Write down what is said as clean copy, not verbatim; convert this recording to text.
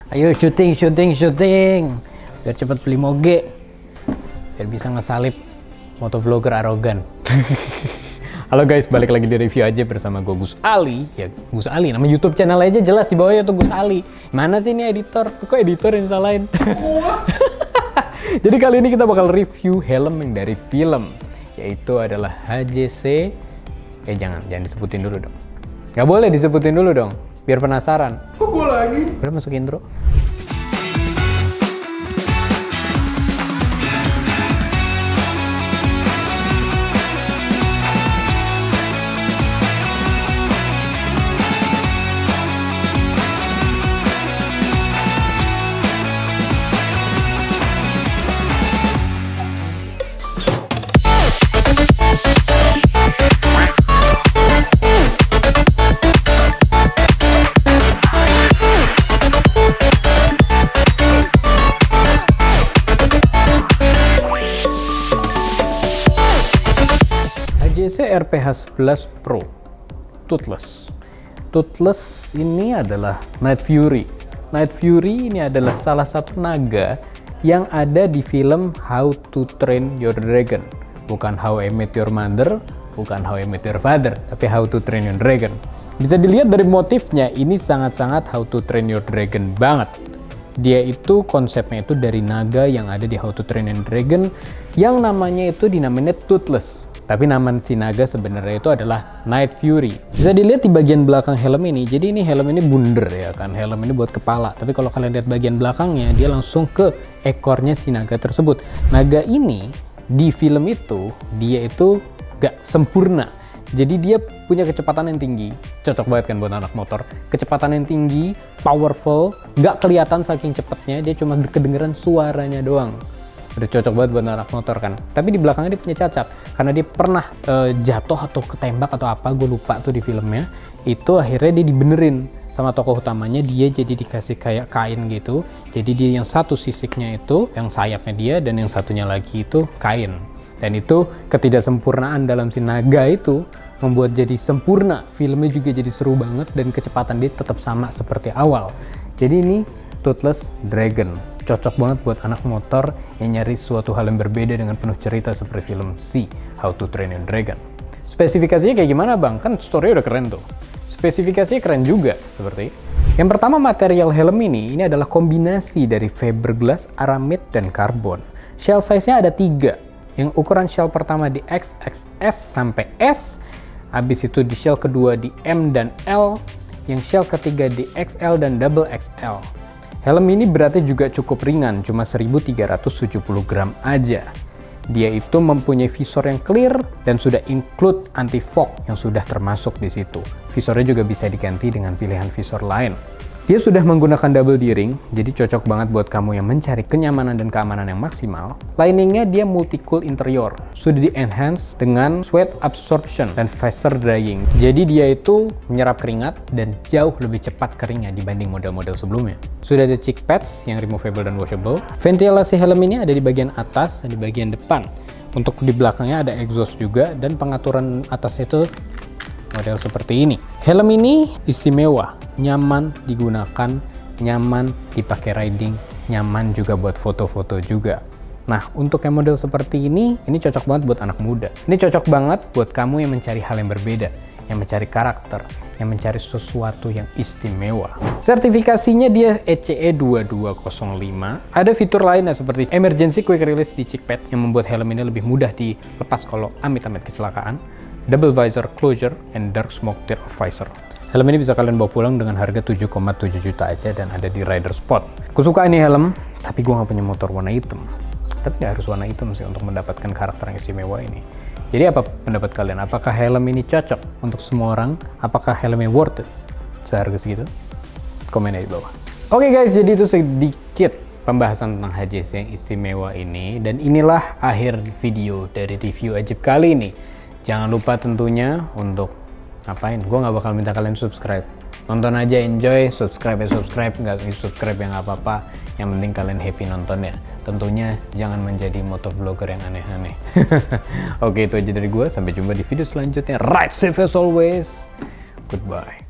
Ayo syuting. Biar cepet beli moge. Biar bisa ngesalip motovlogger arogan. Halo guys, balik lagi di review aja bersama gue Gus Ali. Ya Gus Ali, nama YouTube channel aja jelas di bawahnya tuh Gus Ali. Mana sih ini editor? Kok editor yang salahin? Jadi kali ini kita bakal review helm yang dari film, yaitu adalah HJC. Jangan disebutin dulu dong. Gak boleh disebutin dulu dong, biar penasaran. Kok gue lagi? Udah masuk intro. HJC RPH 11 Pro Toothless. Toothless ini adalah Night Fury. Night Fury ini adalah salah satu naga yang ada di film How to Train Your Dragon. Bukan How I Met Your Mother, bukan How I Met Your Father, tapi How to Train Your Dragon. Bisa dilihat dari motifnya, ini sangat-sangat How to Train Your Dragon banget. Dia itu konsepnya itu dari naga yang ada di How to Train Your Dragon yang namanya itu dinamain Toothless. Tapi nama si naga sebenarnya itu adalah Night Fury. Bisa dilihat di bagian belakang helm ini. Jadi ini helm ini bundar ya kan. Helm ini buat kepala. Tapi kalau kalian lihat bagian belakangnya, dia langsung ke ekornya si naga tersebut. Naga ini di film itu, dia itu gak sempurna. Jadi dia punya kecepatan yang tinggi. Cocok banget kan buat anak motor. Kecepatan yang tinggi, powerful, gak kelihatan saking cepatnya. Dia cuma kedengeran suaranya doang. Udah cocok banget buat anak motor kan. Tapi di belakangnya dia punya cacat karena dia pernah jatuh atau ketembak atau apa, gue lupa tuh di filmnya. Itu akhirnya dia dibenerin sama tokoh utamanya. Dia jadi dikasih kayak kain gitu. Jadi dia yang satu sisiknya itu, yang sayapnya dia, dan yang satunya lagi itu kain. Dan itu ketidaksempurnaan dalam si naga itu membuat jadi sempurna. Filmnya juga jadi seru banget dan kecepatan dia tetap sama seperti awal. Jadi ini Toothless Dragon. Cocok banget buat anak motor yang nyari suatu hal yang berbeda dengan penuh cerita seperti film C, How to Train Your Dragon. Spesifikasinya kayak gimana bang? Kan story udah keren tuh. Spesifikasinya keren juga seperti. Yang pertama, material helm ini adalah kombinasi dari fiberglass, aramid, dan karbon. Shell size-nya ada 3. Yang ukuran shell pertama di XXS sampai S. Habis itu di shell kedua di M dan L. Yang shell ketiga di XL dan double XL. Helm ini beratnya juga cukup ringan, cuma 1370 gram aja. Dia itu mempunyai visor yang clear dan sudah include anti-fog yang sudah termasuk di situ. Visornya juga bisa diganti dengan pilihan visor lain. Dia sudah menggunakan double D-ring, jadi cocok banget buat kamu yang mencari kenyamanan dan keamanan yang maksimal. Liningnya dia multi-cool interior, sudah di-enhance dengan sweat absorption dan faster drying. Jadi dia itu menyerap keringat dan jauh lebih cepat keringnya dibanding model-model sebelumnya. Sudah ada cheek pads yang removable dan washable. Ventilasi helm ini ada di bagian atas dan di bagian depan. Untuk di belakangnya ada exhaust juga, dan pengaturan atas itu model seperti ini. Helm ini istimewa, nyaman digunakan, nyaman dipakai riding, nyaman juga buat foto-foto juga. Nah, untuk yang model seperti ini cocok banget buat anak muda. Ini cocok banget buat kamu yang mencari hal yang berbeda, yang mencari karakter, yang mencari sesuatu yang istimewa. Sertifikasinya dia ECE 2205. Ada fitur lainnya seperti emergency quick release di cheek pad yang membuat helm ini lebih mudah dilepas kalau amit-amit kecelakaan. Double visor closure and dark smoke tail visor. Helm ini bisa kalian bawa pulang dengan harga 7,7 juta aja dan ada di Rider Spot. Aku suka ini helm, tapi gue nggak punya motor warna hitam. Tapi nggak harus warna hitam sih untuk mendapatkan karakter yang istimewa ini. Jadi apa pendapat kalian? Apakah helm ini cocok untuk semua orang? Apakah helm ini worth it seharga segitu? Komen aja di bawah. Oke guys, jadi itu sedikit pembahasan tentang HJC yang istimewa ini. Dan inilah akhir video dari review ajaib kali ini. Jangan lupa tentunya untuk ngapain? Gue nggak bakal minta kalian subscribe. Nonton aja, enjoy, subscribe ya subscribe, nggak subscribe ya nggak apa-apa. Yang penting kalian happy nontonnya. Tentunya jangan menjadi motovlogger yang aneh-aneh. Oke, itu aja dari gue. Sampai jumpa di video selanjutnya. Ride safe as always. Goodbye.